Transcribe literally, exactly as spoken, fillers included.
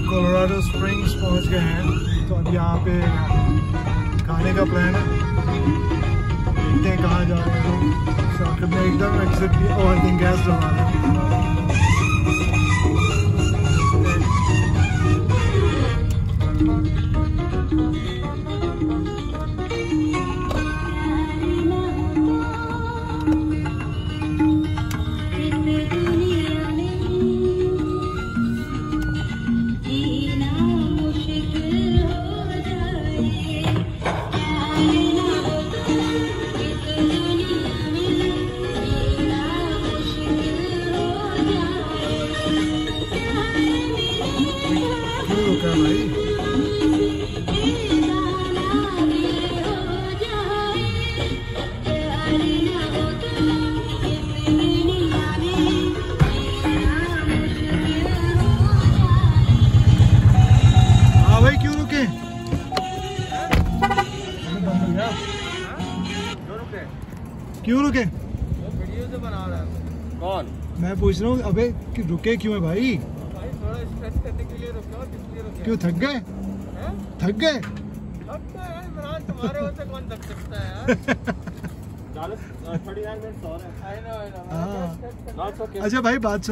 Colorado springs पहुंच गए हैं, तो अब यहाँ पे खाने का प्लान है। देखते हैं कहाँ जा रहे हैं लोग। शाकिब ने एकदम एग्जिट किया और आई थिंक गैस डलवा रहे हैं। क्यों रुके? वो वीडियो से बना रहा है। कौन? मैं पूछ रहा हूँ, अबे कि रुके क्यों है भाई? भाई थोड़ा स्ट्रेच करने के लिए रुके हो, किसलिए रुके? क्यों थक गए? थक गए? थक गए यार, इमरान तुम्हारे होते कौन थक सकता है यार? चालीस, थर्टी नाइन मिनट्स और है। I know I know. अच्छा भाई बात